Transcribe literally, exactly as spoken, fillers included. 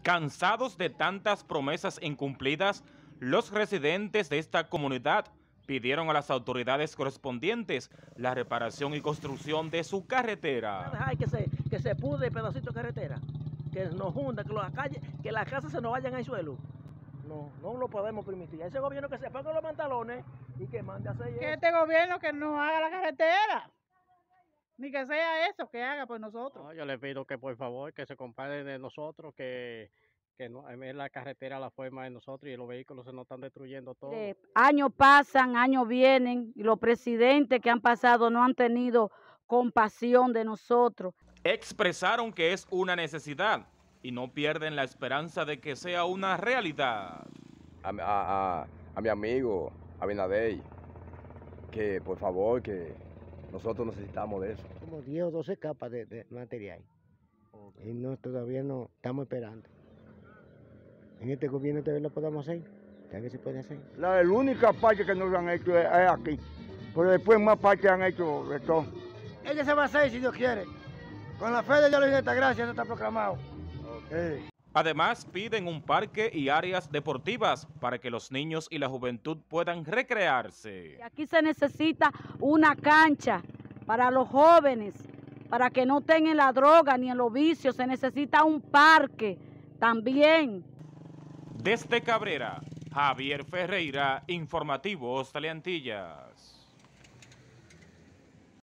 Cansados de tantas promesas incumplidas, los residentes de esta comunidad pidieron a las autoridades correspondientes la reparación y construcción de su carretera. Dejar que se, que se pude el pedacito de carretera, que nos hunda, que las calles, que las casas se nos vayan al suelo. No, no lo podemos permitir. Ese gobierno que se ponga los pantalones y que mande a hacer Que eso. este gobierno que no haga la carretera, ni que sea eso, que haga por nosotros. No, yo le pido que por favor que se compare de nosotros, que, que no, es la carretera la forma de nosotros y los vehículos se nos están destruyendo todo. Eh, años pasan, años vienen y los presidentes que han pasado no han tenido compasión de nosotros. Expresaron que es una necesidad y no pierden la esperanza de que sea una realidad. A, a, a, a mi amigo Abinadei, que por favor, que nosotros necesitamos de eso. Como diez o doce capas de, de material. Okay. Y no, todavía no estamos esperando. En este gobierno todavía lo podemos hacer. ¿Sabes qué se puede hacer? La, la única parte que nos han hecho es, es aquí. Pero después más partes han hecho de todo. Ella se va a hacer si Dios quiere. Con la fe de Dios y de esta gracia, eso está proclamado. Okay. Además, piden un parque y áreas deportivas para que los niños y la juventud puedan recrearse. Aquí se necesita una cancha para los jóvenes, para que no estén en la droga ni en los vicios. Se necesita un parque también. Desde Cabrera, Javier Ferreira, Informativos Teleantillas.